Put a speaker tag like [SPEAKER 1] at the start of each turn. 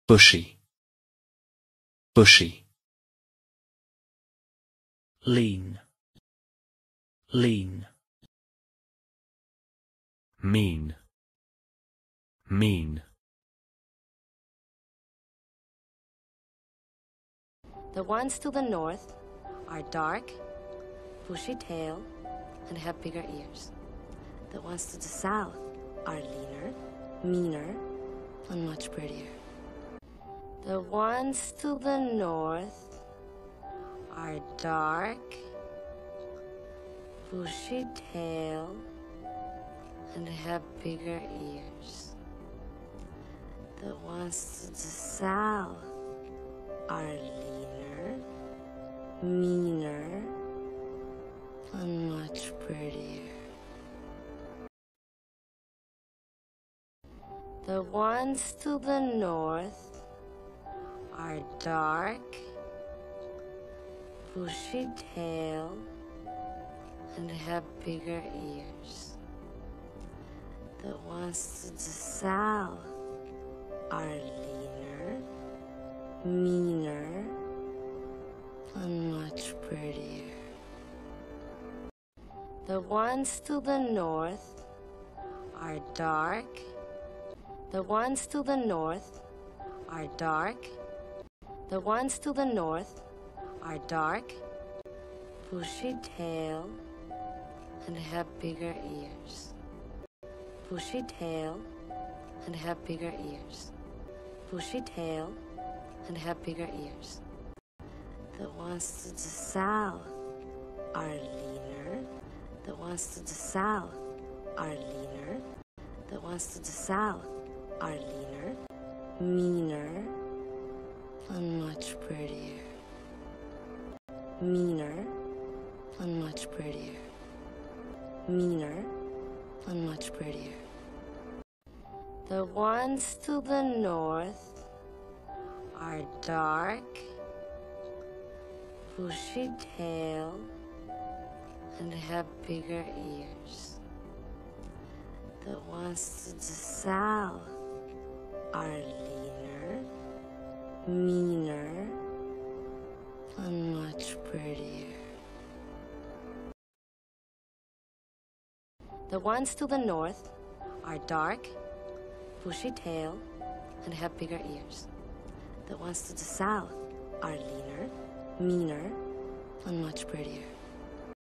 [SPEAKER 1] bushy, bushy.
[SPEAKER 2] Lean, lean.
[SPEAKER 1] Mean, mean.
[SPEAKER 3] The ones to the north are dark, bushy tail, and have bigger ears. The ones to the south are leaner, meaner, and much prettier. The ones to the north are dark, bushy tail, and have bigger ears. The ones to the south are leaner, meaner, and much prettier. The ones to the north are dark, bushy tail, and have bigger ears. The ones to the south are leaner, meaner, and much prettier. The ones to the north are dark. The ones to the north are dark. The ones to the north are dark, bushy tail, and have bigger ears. Bushy tail and have bigger ears. Bushy tail and have bigger ears. The ones to the south are leaner. The ones to the south are leaner. The ones to the south are leaner, meaner, and much prettier. Meaner and much prettier. Meaner and much prettier. The ones to the north are dark, bushy tail, and have bigger ears. The ones to the south are leaner, meaner, and much prettier. The ones to the north are dark, bushy tail, and have bigger ears. The ones to the south are leaner, meaner, and much prettier.